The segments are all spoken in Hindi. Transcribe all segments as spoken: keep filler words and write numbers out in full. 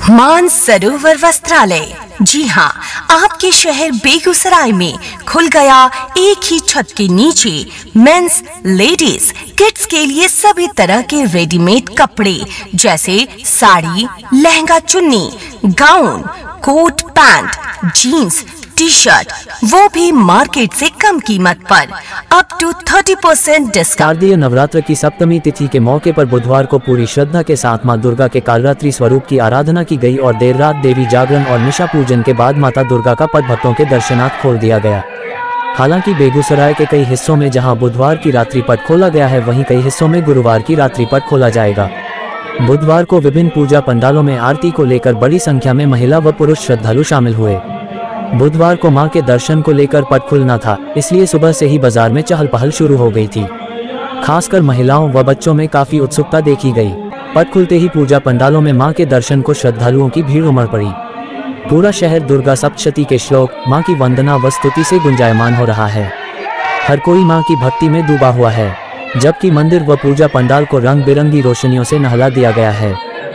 मानसरोवर वस्त्रालय। जी हाँ, आपके शहर बेगूसराय में खुल गया एक ही छत के नीचे मेंस, लेडीज, किड्स के लिए सभी तरह के रेडीमेड कपड़े जैसे sari, lehenga chunni, gown, coat pant, jeans, T shirt, वो भी मार्केट से कम कीमत पर अप टू तीस परसेंट डिस्काउंट। शारदीय नवरात्र की सप्तमी तिथि के मौके पर बुधवार को पूरी श्रद्धा के साथ मां दुर्गा के कालरात्रि स्वरूप की आराधना की गई और देर रात देवी जागरण और निशा पूजन के बाद माता दुर्गा का पट भक्तों के दर्शनार्थ खोल दिया गया। हालांकि बेगूसराय के कई हिस्सों में जहां बुधवार की रात्रि पट खोला गया है, वहीं कई हिस्सों में गुरुवार की रात्रि पट खोला जाएगा। बुधवार को विभिन्न पूजा पंडालों में आरती को लेकर बड़ी संख्या में महिला व पुरुष श्रद्धालु शामिल हुए। बुधवार को मां के दर्शन को लेकर पट खुलना था, इसलिए सुबह से ही बाजार में चहल पहल शुरू हो गई थी। खासकर महिलाओं व बच्चों में काफी उत्सुकता देखी गई। पट खुलते ही पूजा पंडालों में मां के दर्शन को श्रद्धालुओं की भीड़ उमड़ पड़ी। पूरा शहर दुर्गा सप्तशती के श्लोक, मां की वंदना व स्तुति से गुंजायमान हो रहा है। हर कोई मां की भक्ति में डूबा हुआ है, जबकि मंदिर व पूजा पंडाल को रंग बिरंगी रोशनियों से नहला दिया गया है।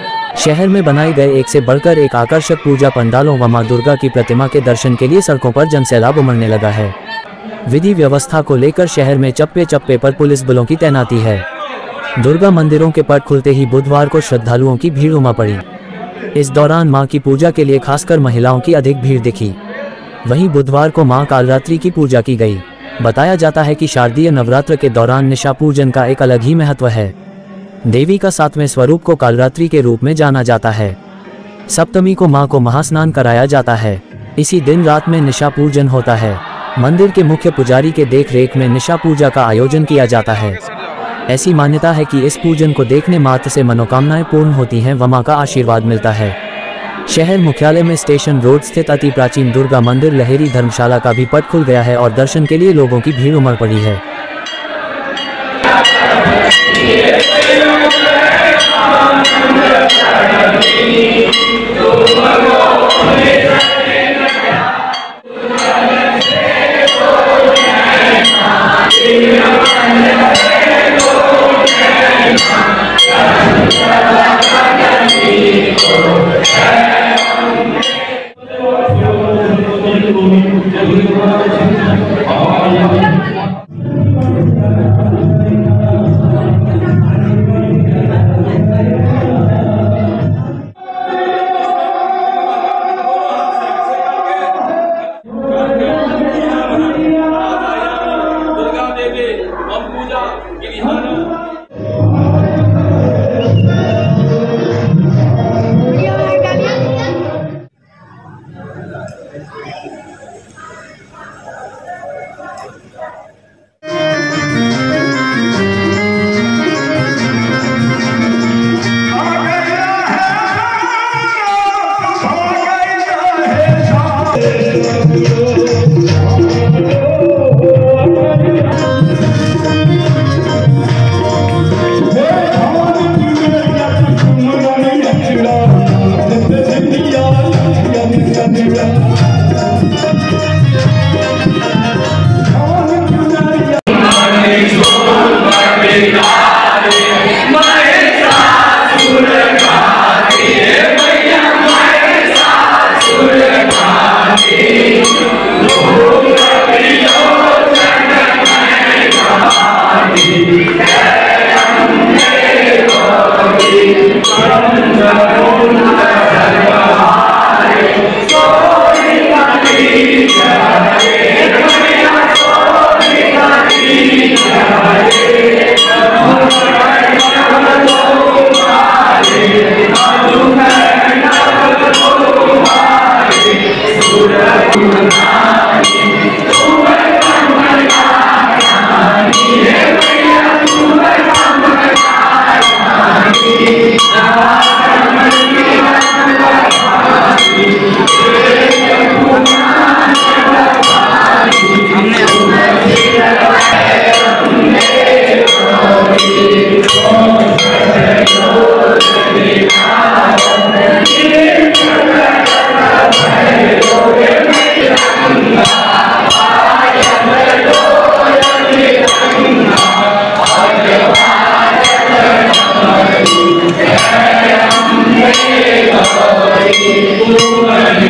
शहर में बनाए गए एक से बढ़कर एक आकर्षक पूजा पंडालों व मां दुर्गा की प्रतिमा के दर्शन के लिए सड़कों पर जनसैलाब उमड़ने लगा है। विधि व्यवस्था को लेकर शहर में चप्पे चप्पे पर पुलिस बलों की तैनाती है। दुर्गा मंदिरों के पट खुलते ही बुधवार को श्रद्धालुओं की भीड़ उमड़ पड़ी। इस दौरान मां की पूजा के लिए खासकर महिलाओं की अधिक भीड़ दिखी। वहीं बुधवार को मां कालरात्रि की पूजा की गई। बताया जाता है कि शारदीय नवरात्र के दौरान निशा पूजन का एक अलग ही महत्व है। देवी का सातवें स्वरूप को कालरात्रि के रूप में जाना जाता है। सप्तमी को मां को महास्नान कराया जाता है। इसी दिन रात में निशा पूजन होता है। मंदिर के मुख्य पुजारी के देखरेख में निशा पूजा का आयोजन किया जाता है। ऐसी मान्यता है कि इस पूजन को देखने मात्र से मनोकामनाएं पूर्ण होती हैं व मां का आशीर्वाद मिलता है। शहर मुख्यालय में स्टेशन रोड स्थित अति प्राचीन दुर्गा मंदिर लहेरी धर्मशाला का भी पट खुल गया है और दर्शन के लिए लोगों की भीड़ उमड़ पड़ी है।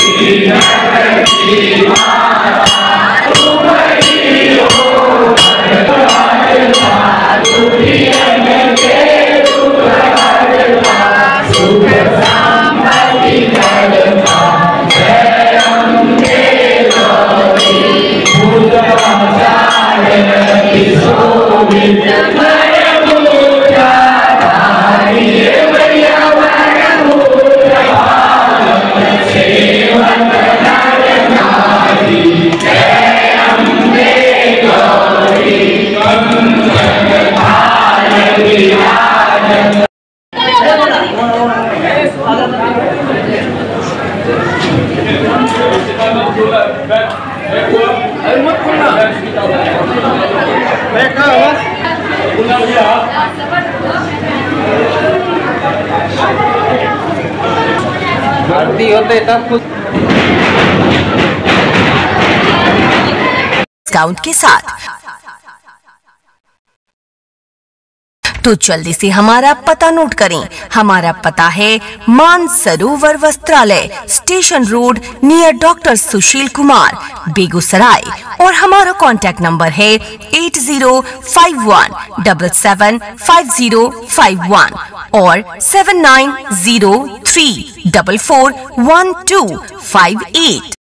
भर्ती होते तब कुछ डिस्काउंट के साथ। तो जल्दी से हमारा पता नोट करें। हमारा पता है Mansarovar Vastralaya, station road, near doctor Sushil Kumar, Begusarai. और हमारा कॉन्टैक्ट नंबर है eight zero five one double seven five zero five one और seven nine zero three double four one two five eight.